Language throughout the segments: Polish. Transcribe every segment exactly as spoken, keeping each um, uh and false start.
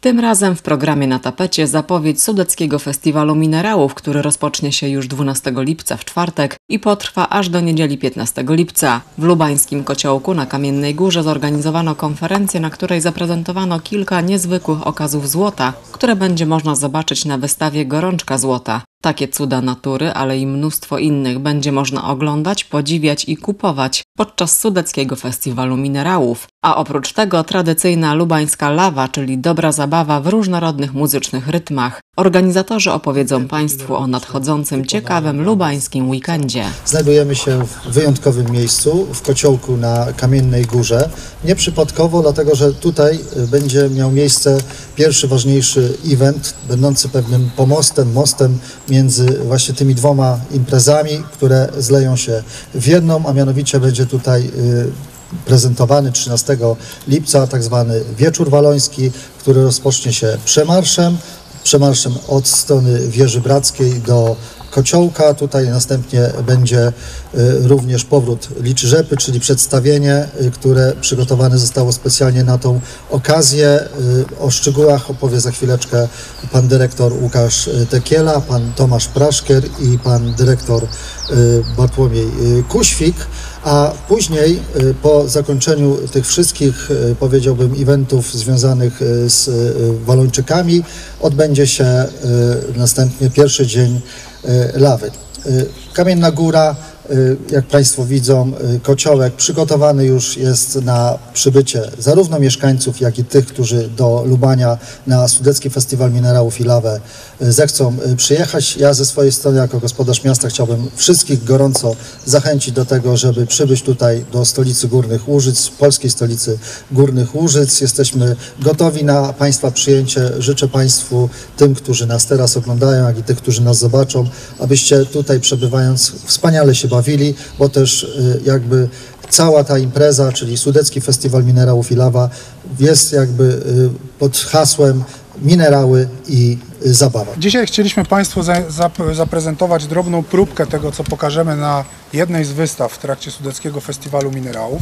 Tym razem w programie na tapecie zapowiedź Sudeckiego Festiwalu Minerałów, który rozpocznie się już dwunastego lipca w czwartek i potrwa aż do niedzieli piętnastego lipca. W lubańskim Kociołku na Kamiennej Górze zorganizowano konferencję, na której zaprezentowano kilka niezwykłych okazów złota, które będzie można zobaczyć na wystawie Gorączka Złota. Takie cuda natury, ale i mnóstwo innych będzie można oglądać, podziwiać i kupować podczas Sudeckiego Festiwalu Minerałów. A oprócz tego tradycyjna lubańska lawa, czyli dobra zabawa w różnorodnych muzycznych rytmach. Organizatorzy opowiedzą Państwu o nadchodzącym ciekawym lubańskim weekendzie. Znajdujemy się w wyjątkowym miejscu, w Kociołku na Kamiennej Górze. Nieprzypadkowo, dlatego że tutaj będzie miał miejsce pierwszy ważniejszy event, będący pewnym pomostem, mostem między właśnie tymi dwoma imprezami, które zleją się w jedną, a mianowicie będzie tutaj prezentowany trzynastego lipca tak zwany Wieczór Waloński, który rozpocznie się przemarszem, przemarszem od strony Wieży Brackiej do Kociołka. Tutaj następnie będzie również powrót Liczy Rzepy, czyli przedstawienie, które przygotowane zostało specjalnie na tą okazję. O szczegółach opowie za chwileczkę pan dyrektor Łukasz Tekiela, pan Tomasz Praszkier i pan dyrektor Bartłomiej Kuświk. A później, po zakończeniu tych wszystkich, powiedziałbym, eventów związanych z Walończykami, odbędzie się następnie pierwszy dzień lawy. Kamienna Góra, jak Państwo widzą, Kociołek przygotowany już jest na przybycie zarówno mieszkańców, jak i tych, którzy do Lubania na Sudecki Festiwal Minerałów i Lawę zechcą przyjechać. Ja ze swojej strony jako gospodarz miasta chciałbym wszystkich gorąco zachęcić do tego, żeby przybyć tutaj do stolicy Górnych Łużyc, polskiej stolicy Górnych Łużyc. Jesteśmy gotowi na Państwa przyjęcie. Życzę Państwu, tym, którzy nas teraz oglądają, jak i tych, którzy nas zobaczą, abyście tutaj przebywając wspaniale się bawili, bo też jakby cała ta impreza, czyli Sudecki Festiwal Minerałów i Lawa, jest jakby pod hasłem minerały i zabawa. Dzisiaj chcieliśmy Państwu zaprezentować drobną próbkę tego, co pokażemy na jednej z wystaw w trakcie Sudeckiego Festiwalu Minerałów.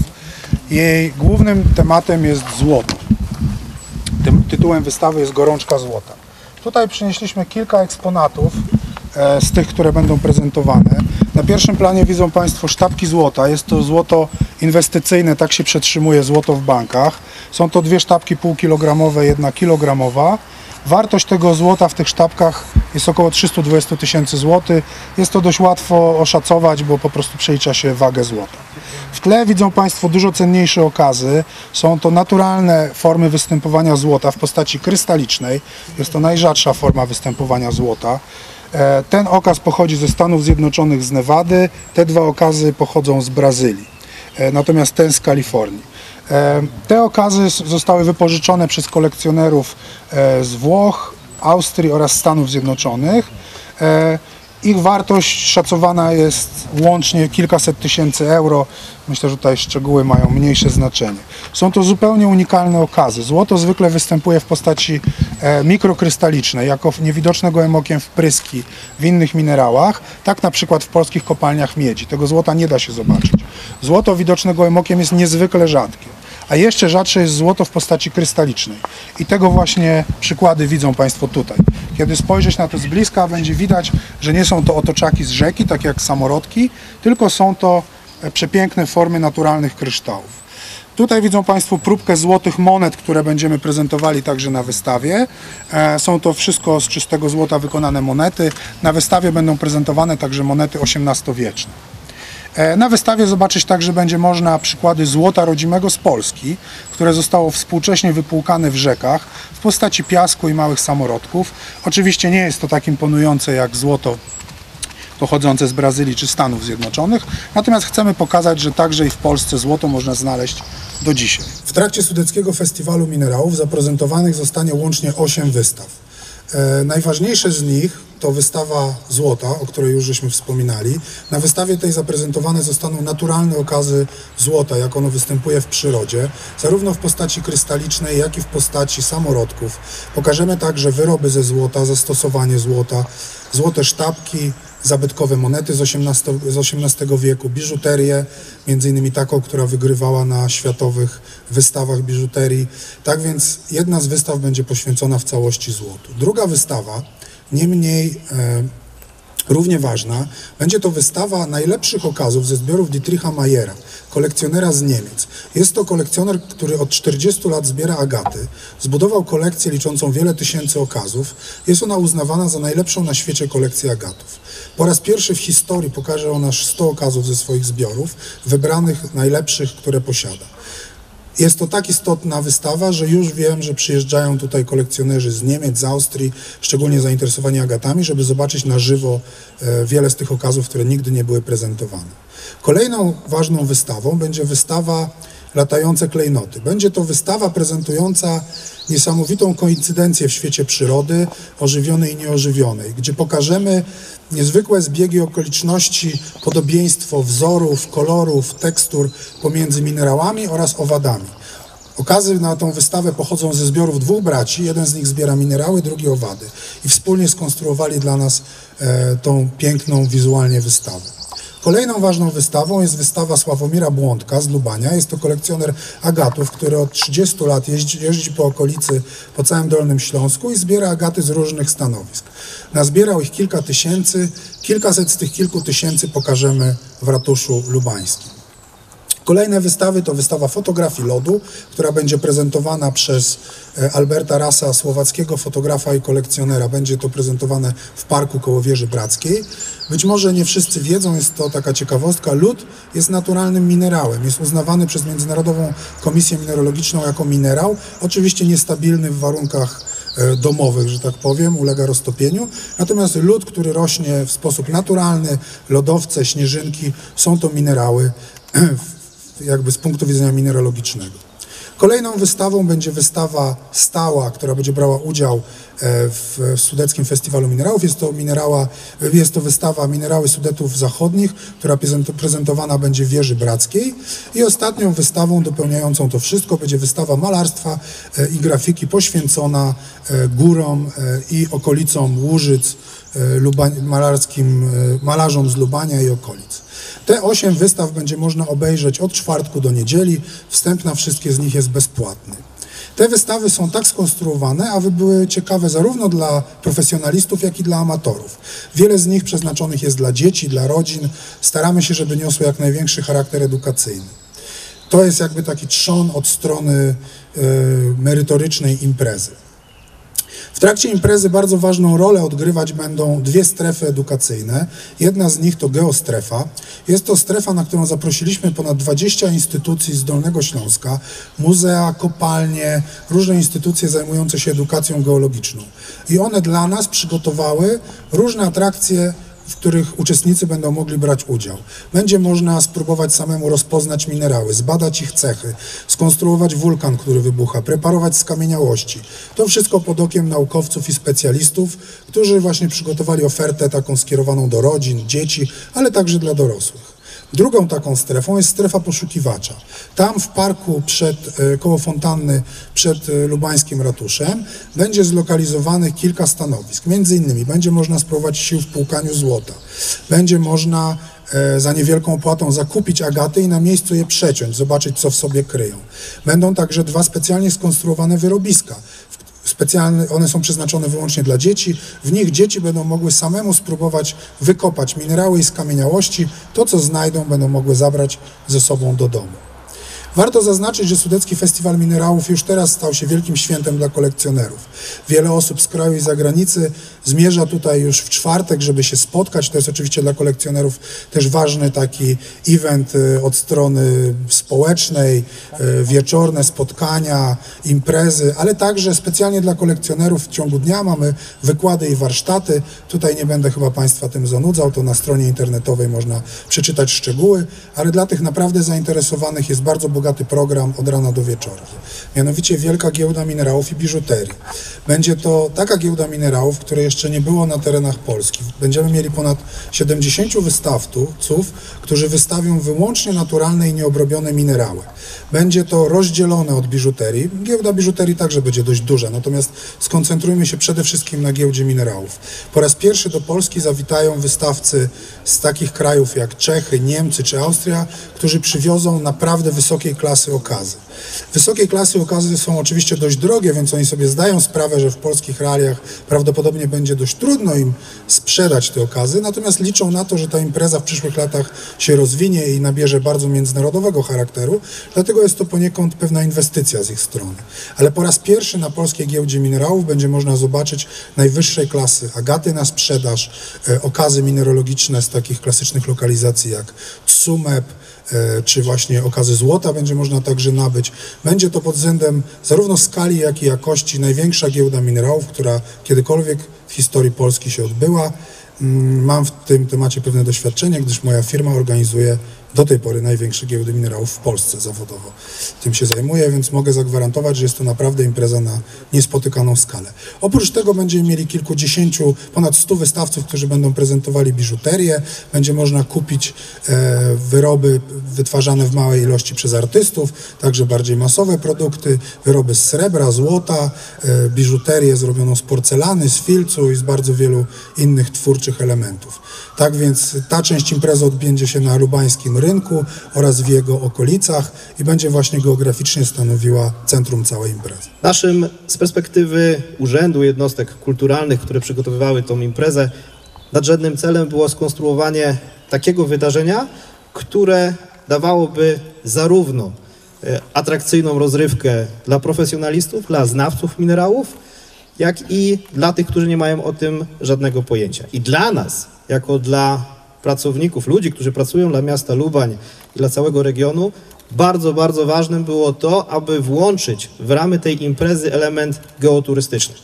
Jej głównym tematem jest złoto. Tym tytułem wystawy jest Gorączka Złota. Tutaj przynieśliśmy kilka eksponatów z tych, które będą prezentowane. Na pierwszym planie widzą Państwo sztabki złota. Jest to złoto inwestycyjne, tak się przetrzymuje złoto w bankach. Są to dwie sztabki półkilogramowe, jedna kilogramowa. Wartość tego złota w tych sztabkach jest około trzysta dwadzieścia tysięcy złotych. Jest to dość łatwo oszacować, bo po prostu przelicza się wagę złota. W tle widzą Państwo dużo cenniejsze okazy. Są to naturalne formy występowania złota w postaci krystalicznej. Jest to najrzadsza forma występowania złota. Ten okaz pochodzi ze Stanów Zjednoczonych, z Nevady. Te dwa okazy pochodzą z Brazylii, natomiast ten z Kalifornii. Te okazy zostały wypożyczone przez kolekcjonerów z Włoch, Austrii oraz Stanów Zjednoczonych. Ich wartość szacowana jest łącznie kilkaset tysięcy euro. Myślę, że tutaj szczegóły mają mniejsze znaczenie. Są to zupełnie unikalne okazy. Złoto zwykle występuje w postaci mikrokrystalicznej, jako niewidoczne gołym okiem wpryski w innych minerałach, tak na przykład w polskich kopalniach miedzi. Tego złota nie da się zobaczyć. Złoto widoczne gołym okiem jest niezwykle rzadkie. A jeszcze rzadsze jest złoto w postaci krystalicznej. I tego właśnie przykłady widzą Państwo tutaj. Kiedy spojrzeć na to z bliska, będzie widać, że nie są to otoczaki z rzeki, tak jak samorodki, tylko są to przepiękne formy naturalnych kryształów. Tutaj widzą Państwo próbkę złotych monet, które będziemy prezentowali także na wystawie. Są to wszystko z czystego złota wykonane monety. Na wystawie będą prezentowane także monety osiemnastowieczne. Na wystawie zobaczyć także będzie można przykłady złota rodzimego z Polski, które zostało współcześnie wypłukane w rzekach w postaci piasku i małych samorodków. Oczywiście nie jest to tak imponujące jak złoto pochodzące z Brazylii czy Stanów Zjednoczonych, natomiast chcemy pokazać, że także i w Polsce złoto można znaleźć do dzisiaj. W trakcie Sudeckiego Festiwalu Minerałów zaprezentowanych zostanie łącznie osiem wystaw. E, najważniejsze z nich to wystawa złota, o której już żeśmy wspominali. Na wystawie tej zaprezentowane zostaną naturalne okazy złota, jak ono występuje w przyrodzie, zarówno w postaci krystalicznej, jak i w postaci samorodków. Pokażemy także wyroby ze złota, zastosowanie złota, złote sztabki, zabytkowe monety z osiemnastego wieku, biżuterię, między innymi taką, która wygrywała na światowych wystawach biżuterii. Tak więc jedna z wystaw będzie poświęcona w całości złotu. Druga wystawa, nie mniej e, równie ważna, będzie to wystawa najlepszych okazów ze zbiorów Dietricha Mayera, kolekcjonera z Niemiec. Jest to kolekcjoner, który od czterdziestu lat zbiera agaty, zbudował kolekcję liczącą wiele tysięcy okazów. Jest ona uznawana za najlepszą na świecie kolekcję agatów. Po raz pierwszy w historii pokaże on aż sto okazów ze swoich zbiorów, wybranych najlepszych, które posiada. Jest to tak istotna wystawa, że już wiem, że przyjeżdżają tutaj kolekcjonerzy z Niemiec, z Austrii, szczególnie zainteresowani agatami, żeby zobaczyć na żywo wiele z tych okazów, które nigdy nie były prezentowane. Kolejną ważną wystawą będzie wystawa Latające klejnoty. Będzie to wystawa prezentująca niesamowitą koincydencję w świecie przyrody, ożywionej i nieożywionej, gdzie pokażemy niezwykłe zbiegi okoliczności, podobieństwo wzorów, kolorów, tekstur pomiędzy minerałami oraz owadami. Okazy na tą wystawę pochodzą ze zbiorów dwóch braci, jeden z nich zbiera minerały, drugi owady i wspólnie skonstruowali dla nas e, tą piękną wizualnie wystawę. Kolejną ważną wystawą jest wystawa Sławomira Błądka z Lubania. Jest to kolekcjoner agatów, który od trzydziestu lat jeździ, jeździ po okolicy, po całym Dolnym Śląsku i zbiera agaty z różnych stanowisk. Nazbierał ich kilka tysięcy, kilkaset z tych kilku tysięcy pokażemy w ratuszu lubańskim. Kolejne wystawy to wystawa fotografii lodu, która będzie prezentowana przez Alberta Rasa, słowackiego fotografa i kolekcjonera. Będzie to prezentowane w parku koło Wieży Brackiej. Być może nie wszyscy wiedzą, jest to taka ciekawostka, lód jest naturalnym minerałem. Jest uznawany przez Międzynarodową Komisję Mineralogiczną jako minerał, oczywiście niestabilny w warunkach domowych, że tak powiem, ulega roztopieniu. Natomiast lód, który rośnie w sposób naturalny, lodowce, śnieżynki, są to minerały jakby z punktu widzenia mineralogicznego. Kolejną wystawą będzie wystawa stała, która będzie brała udział w Sudeckim Festiwalu Minerałów. Jest to, minerała, jest to wystawa Minerały Sudetów Zachodnich, która prezentowana będzie w Wieży Brackiej. I ostatnią wystawą dopełniającą to wszystko będzie wystawa malarstwa i grafiki poświęcona górom i okolicom Łużyc, malarskim, malarzom z Lubania i okolic. Te osiem wystaw będzie można obejrzeć od czwartku do niedzieli. Wstęp na wszystkie z nich jest bezpłatny. Te wystawy są tak skonstruowane, aby były ciekawe zarówno dla profesjonalistów, jak i dla amatorów. Wiele z nich przeznaczonych jest dla dzieci, dla rodzin. Staramy się, żeby niosły jak największy charakter edukacyjny. To jest jakby taki trzon od strony y, merytorycznej imprezy. W trakcie imprezy bardzo ważną rolę odgrywać będą dwie strefy edukacyjne. Jedna z nich to geostrefa. Jest to strefa, na którą zaprosiliśmy ponad dwadzieścia instytucji z Dolnego Śląska, muzea, kopalnie, różne instytucje zajmujące się edukacją geologiczną. I one dla nas przygotowały różne atrakcje, w których uczestnicy będą mogli brać udział. Będzie można spróbować samemu rozpoznać minerały, zbadać ich cechy, skonstruować wulkan, który wybucha, preparować skamieniałości. To wszystko pod okiem naukowców i specjalistów, którzy właśnie przygotowali ofertę taką skierowaną do rodzin, dzieci, ale także dla dorosłych. Drugą taką strefą jest strefa poszukiwacza. Tam w parku przed, koło fontanny przed lubańskim ratuszem będzie zlokalizowanych kilka stanowisk. Między innymi będzie można spróbować sił w płukaniu złota. Będzie można e, za niewielką opłatą zakupić agaty i na miejscu je przeciąć, zobaczyć co w sobie kryją. Będą także dwa specjalnie skonstruowane wyrobiska. Specjalne, one są przeznaczone wyłącznie dla dzieci. W nich dzieci będą mogły samemu spróbować wykopać minerały i skamieniałości. To, co znajdą, będą mogły zabrać ze sobą do domu. Warto zaznaczyć, że Sudecki Festiwal Minerałów już teraz stał się wielkim świętem dla kolekcjonerów. Wiele osób z kraju i zagranicy zmierza tutaj już w czwartek, żeby się spotkać. To jest oczywiście dla kolekcjonerów też ważny taki event od strony społecznej, wieczorne spotkania, imprezy, ale także specjalnie dla kolekcjonerów w ciągu dnia mamy wykłady i warsztaty. Tutaj nie będę chyba Państwa tym zanudzał, to na stronie internetowej można przeczytać szczegóły, ale dla tych naprawdę zainteresowanych jest bardzo bogaty bogaty program od rana do wieczora. Mianowicie Wielka Giełda Minerałów i Biżuterii. Będzie to taka giełda minerałów, której jeszcze nie było na terenach Polski. Będziemy mieli ponad siedemdziesięciu wystawców, którzy wystawią wyłącznie naturalne i nieobrobione minerały. Będzie to rozdzielone od biżuterii. Giełda biżuterii także będzie dość duża, natomiast skoncentrujmy się przede wszystkim na giełdzie minerałów. Po raz pierwszy do Polski zawitają wystawcy z takich krajów jak Czechy, Niemcy czy Austria, którzy przywiozą naprawdę wysokiej klasy okazy. Wysokiej klasy okazy są oczywiście dość drogie, więc oni sobie zdają sprawę, że w polskich realiach prawdopodobnie będzie dość trudno im sprzedać te okazy, natomiast liczą na to, że ta impreza w przyszłych latach się rozwinie i nabierze bardzo międzynarodowego charakteru, dlatego jest to poniekąd pewna inwestycja z ich strony. Ale po raz pierwszy na polskiej giełdzie minerałów będzie można zobaczyć najwyższej klasy agaty na sprzedaż, e, okazy mineralogiczne z takich klasycznych lokalizacji jak Tsumeb, czy właśnie okazy złota będzie można także nabyć. Będzie to pod względem zarówno skali, jak i jakości największa giełda minerałów, która kiedykolwiek w historii Polski się odbyła. Mam w tym temacie pewne doświadczenie, gdyż moja firma organizuje do tej pory największe giełdy minerałów w Polsce zawodowo. Tym się zajmuję, więc mogę zagwarantować, że jest to naprawdę impreza na niespotykaną skalę. Oprócz tego będziemy mieli kilkudziesięciu, ponad stu wystawców, którzy będą prezentowali biżuterię. Będzie można kupić e, wyroby wytwarzane w małej ilości przez artystów, także bardziej masowe produkty, wyroby z srebra, złota, e, biżuterię zrobioną z porcelany, z filcu i z bardzo wielu innych twórczych elementów. Tak więc ta część imprezy odbędzie się na lubańskim rynku oraz w jego okolicach i będzie właśnie geograficznie stanowiła centrum całej imprezy. Naszym z perspektywy urzędu jednostek kulturalnych, które przygotowywały tą imprezę, nadrzędnym celem było skonstruowanie takiego wydarzenia, które dawałoby zarówno atrakcyjną rozrywkę dla profesjonalistów, dla znawców minerałów, jak i dla tych, którzy nie mają o tym żadnego pojęcia. I dla nas, jako dla pracowników, ludzi, którzy pracują dla miasta Lubań i dla całego regionu, bardzo, bardzo ważnym było to, aby włączyć w ramy tej imprezy element geoturystyczny.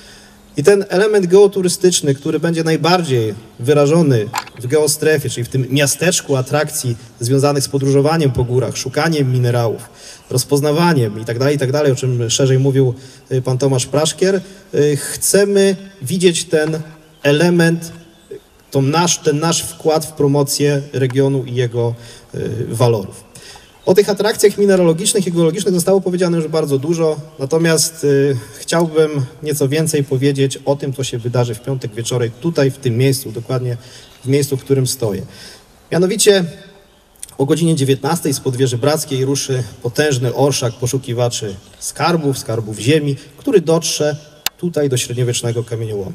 I ten element geoturystyczny, który będzie najbardziej wyrażony w geostrefie, czyli w tym miasteczku atrakcji związanych z podróżowaniem po górach, szukaniem minerałów, rozpoznawaniem itd., itd., o czym szerzej mówił pan Tomasz Praszkier, chcemy widzieć ten element, to nasz, ten nasz wkład w promocję regionu i jego walorów. O tych atrakcjach mineralogicznych i geologicznych zostało powiedziane już bardzo dużo, natomiast y, chciałbym nieco więcej powiedzieć o tym, co się wydarzy w piątek wieczorem tutaj, w tym miejscu, dokładnie w miejscu, w którym stoję. Mianowicie o godzinie dziewiętnastej spod wieży Brackiej ruszy potężny orszak poszukiwaczy skarbów, skarbów ziemi, który dotrze tutaj do średniowiecznego kamieniołomu.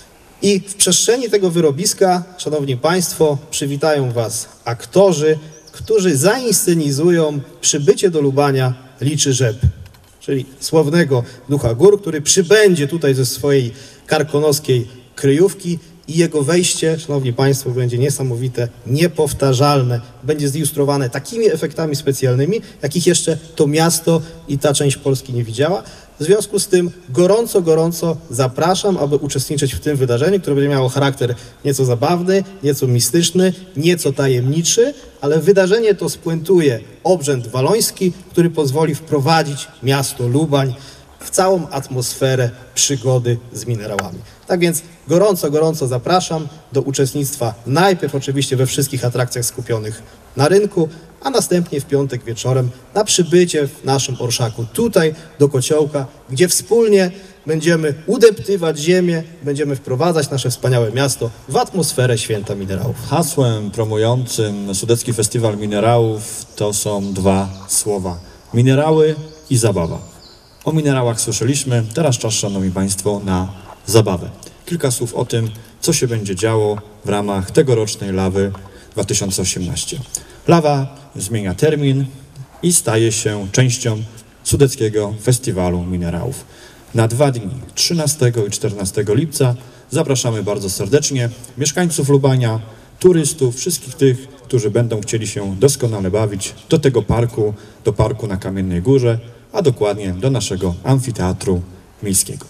I w przestrzeni tego wyrobiska, szanowni państwo, przywitają was aktorzy, którzy zainscenizują przybycie do Lubania Liczy Rzep, czyli sławnego ducha gór, który przybędzie tutaj ze swojej karkonoskiej kryjówki i jego wejście, szanowni państwo, będzie niesamowite, niepowtarzalne, będzie zilustrowane takimi efektami specjalnymi, jakich jeszcze to miasto i ta część Polski nie widziała. W związku z tym gorąco, gorąco zapraszam, aby uczestniczyć w tym wydarzeniu, które będzie miało charakter nieco zabawny, nieco mistyczny, nieco tajemniczy, ale wydarzenie to spuentuje obrzęd waloński, który pozwoli wprowadzić miasto Lubań w całą atmosferę przygody z minerałami. Tak więc gorąco, gorąco zapraszam do uczestnictwa najpierw oczywiście we wszystkich atrakcjach skupionych na rynku, a następnie w piątek wieczorem na przybycie w naszym orszaku tutaj do Kociołka, gdzie wspólnie będziemy udeptywać ziemię, będziemy wprowadzać nasze wspaniałe miasto w atmosferę święta minerałów. Hasłem promującym Sudecki Festiwal Minerałów to są dwa słowa: minerały i zabawa. O minerałach słyszeliśmy, teraz czas, szanowni państwo, na zabawę. Kilka słów o tym, co się będzie działo w ramach tegorocznej Lawy dwa tysiące osiemnaście. Lawa zmienia termin i staje się częścią Sudeckiego Festiwalu Minerałów. Na dwa dni, trzynastego i czternastego lipca, zapraszamy bardzo serdecznie mieszkańców Lubania, turystów, wszystkich tych, którzy będą chcieli się doskonale bawić, do tego parku, do parku na Kamiennej Górze, a dokładnie do naszego amfiteatru miejskiego.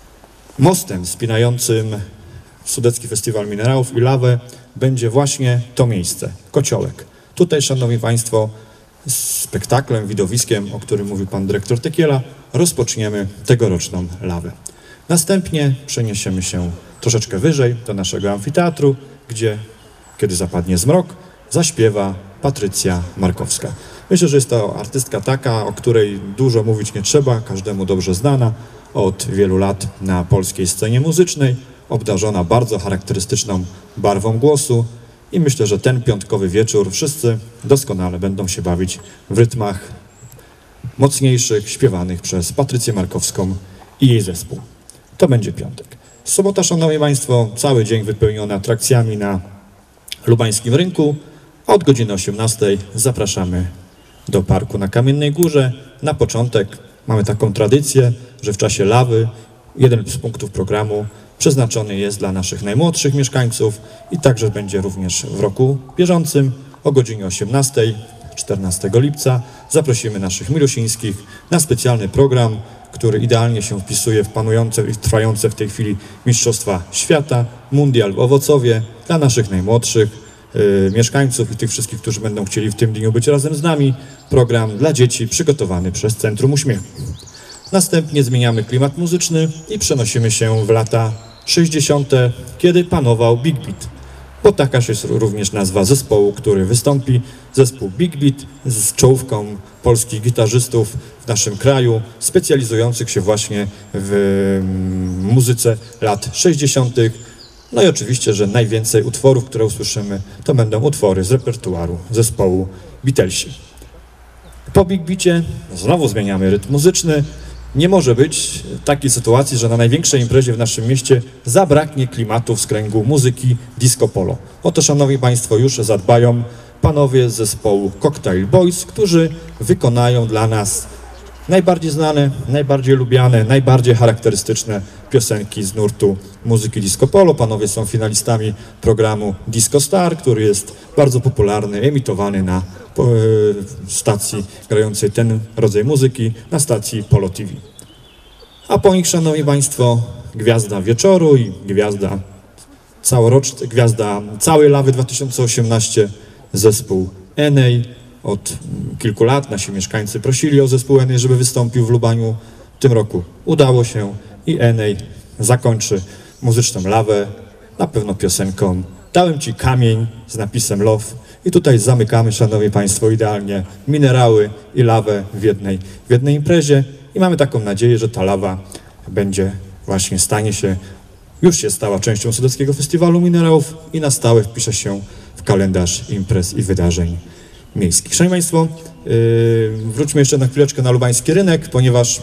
Mostem spinającym Sudecki Festiwal Minerałów i Lawę będzie właśnie to miejsce, Kociołek. Tutaj, szanowni państwo, spektaklem, widowiskiem, o którym mówił pan dyrektor Tekiela, rozpoczniemy tegoroczną lawę. Następnie przeniesiemy się troszeczkę wyżej do naszego amfiteatru, gdzie, kiedy zapadnie zmrok, zaśpiewa Patrycja Markowska. Myślę, że jest to artystka taka, o której dużo mówić nie trzeba, każdemu dobrze znana, od wielu lat na polskiej scenie muzycznej, obdarzona bardzo charakterystyczną barwą głosu i myślę, że ten piątkowy wieczór wszyscy doskonale będą się bawić w rytmach mocniejszych, śpiewanych przez Patrycję Markowską i jej zespół. To będzie piątek. Sobota, szanowni państwo, cały dzień wypełniony atrakcjami na lubańskim rynku. Od godziny osiemnastej zapraszamy do parku na Kamiennej Górze. Na początek mamy taką tradycję, że w czasie lawy jeden z punktów programu przeznaczony jest dla naszych najmłodszych mieszkańców i także będzie również w roku bieżącym o godzinie osiemnastej, czternastego lipca. Zaprosimy naszych milusińskich na specjalny program, który idealnie się wpisuje w panujące i trwające w tej chwili Mistrzostwa Świata, Mundial w Owocowie dla naszych najmłodszych y, mieszkańców i tych wszystkich, którzy będą chcieli w tym dniu być razem z nami. Program dla dzieci przygotowany przez Centrum Uśmiechu. Następnie zmieniamy klimat muzyczny i przenosimy się w lata sześćdziesiąte, kiedy panował Big Beat. Bo taka jest również nazwa zespołu, który wystąpi. Zespół Big Beat z czołówką polskich gitarzystów w naszym kraju, specjalizujących się właśnie w muzyce lat sześćdziesiątych. No i oczywiście, że najwięcej utworów, które usłyszymy, to będą utwory z repertuaru zespołu Beatlesi. Po Big Beacie znowu zmieniamy rytm muzyczny. Nie może być takiej sytuacji, że na największej imprezie w naszym mieście zabraknie klimatu z kręgu muzyki disco polo. Oto, szanowni państwo, już zadbają panowie z zespołu Cocktail Boys, którzy wykonają dla nas najbardziej znane, najbardziej lubiane, najbardziej charakterystyczne piosenki z nurtu muzyki disco polo. Panowie są finalistami programu Disco Star, który jest bardzo popularny, emitowany na stacji grającej ten rodzaj muzyki, na stacji Polo T V. A po nich, szanowni państwo, gwiazda wieczoru i gwiazda całorocznej, gwiazda całej lawy dwa tysiące osiemnaście, zespół Enei. Od kilku lat nasi mieszkańcy prosili o zespół Enei, żeby wystąpił w Lubaniu. W tym roku udało się i Enei zakończy muzyczną lawę na pewno piosenką Dałem ci kamień z napisem Love. I tutaj zamykamy, szanowni państwo, idealnie minerały i lawę w jednej, w jednej imprezie. I mamy taką nadzieję, że ta lawa będzie właśnie, stanie się, już się stała częścią Sudeckiego Festiwalu Minerałów i na stałe wpisze się w kalendarz imprez i wydarzeń miejskich. Szanowni państwo, yy, wróćmy jeszcze na chwileczkę na lubański rynek, ponieważ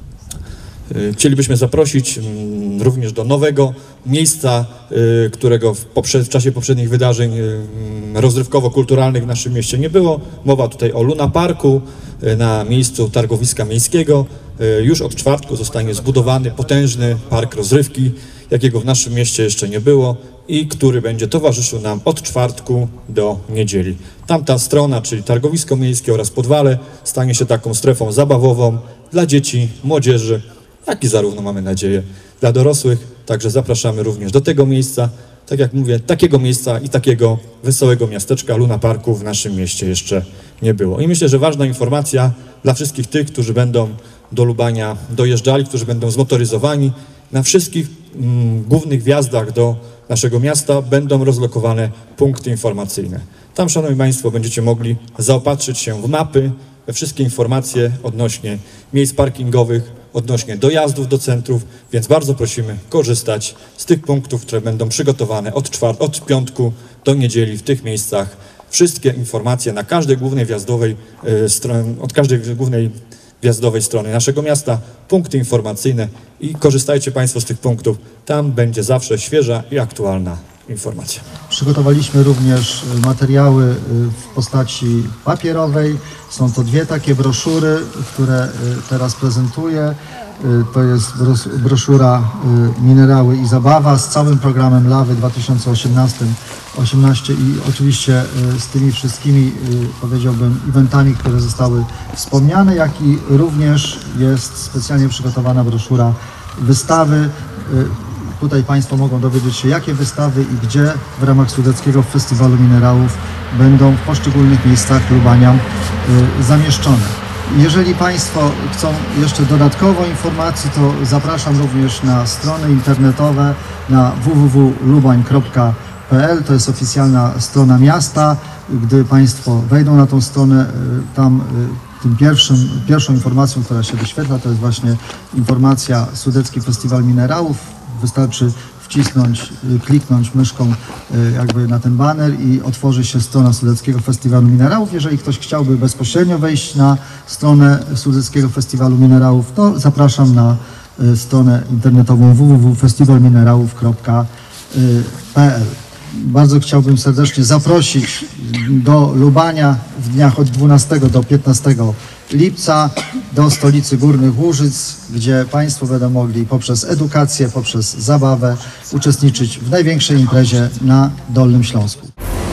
chcielibyśmy zaprosić również do nowego miejsca, którego w, poprze- w czasie poprzednich wydarzeń rozrywkowo-kulturalnych w naszym mieście nie było. Mowa tutaj o Luna Parku na miejscu targowiska miejskiego. Już od czwartku zostanie zbudowany potężny park rozrywki, jakiego w naszym mieście jeszcze nie było i który będzie towarzyszył nam od czwartku do niedzieli. Tamta strona, czyli targowisko miejskie oraz podwale, stanie się taką strefą zabawową dla dzieci, młodzieży, jak i zarówno, mamy nadzieję, dla dorosłych. Także zapraszamy również do tego miejsca. Tak jak mówię, takiego miejsca i takiego wesołego miasteczka Luna Parku w naszym mieście jeszcze nie było. I myślę, że ważna informacja dla wszystkich tych, którzy będą do Lubania dojeżdżali, którzy będą zmotoryzowani. Na wszystkich mm, głównych wjazdach do naszego miasta będą rozlokowane punkty informacyjne. Tam, szanowni państwo, będziecie mogli zaopatrzyć się w mapy, we wszystkie informacje odnośnie miejsc parkingowych, odnośnie dojazdów do centrów, więc bardzo prosimy korzystać z tych punktów, które będą przygotowane od, czwart- od piątku do niedzieli w tych miejscach. Wszystkie informacje na każdej głównej wjazdowej y, stronie, od każdej głównej wjazdowej strony naszego miasta, punkty informacyjne i korzystajcie państwo z tych punktów. Tam będzie zawsze świeża i aktualna informacja. Przygotowaliśmy również materiały w postaci papierowej. Są to dwie takie broszury, które teraz prezentuję. To jest broszura Minerały i Zabawa z całym programem Lawy dwa tysiące osiemnaście i oczywiście z tymi wszystkimi, powiedziałbym, eventami, które zostały wspomniane, jak i również jest specjalnie przygotowana broszura wystawy, Tutaj Państwo mogą dowiedzieć się, jakie wystawy i gdzie w ramach Sudeckiego Festiwalu Minerałów będą w poszczególnych miejscach Lubania y, zamieszczone. Jeżeli Państwo chcą jeszcze dodatkowo informacji, to zapraszam również na strony internetowe na w w w kropka lubań kropka p l. To jest oficjalna strona miasta. Gdy Państwo wejdą na tą stronę, tam tym pierwszym, pierwszą informacją, która się wyświetla, to jest właśnie informacja Sudecki Festiwal Minerałów. Wystarczy wcisnąć, kliknąć myszką jakby na ten baner i otworzy się strona Sudeckiego Festiwalu Minerałów. Jeżeli ktoś chciałby bezpośrednio wejść na stronę Sudeckiego Festiwalu Minerałów, to zapraszam na stronę internetową w w w kropka festiwal minerałów kropka p l. Bardzo chciałbym serdecznie zaprosić do Lubania w dniach od dwunastego do piętnastego lipca do stolicy Górnych Łużyc, gdzie Państwo będą mogli poprzez edukację, poprzez zabawę uczestniczyć w największej imprezie na Dolnym Śląsku.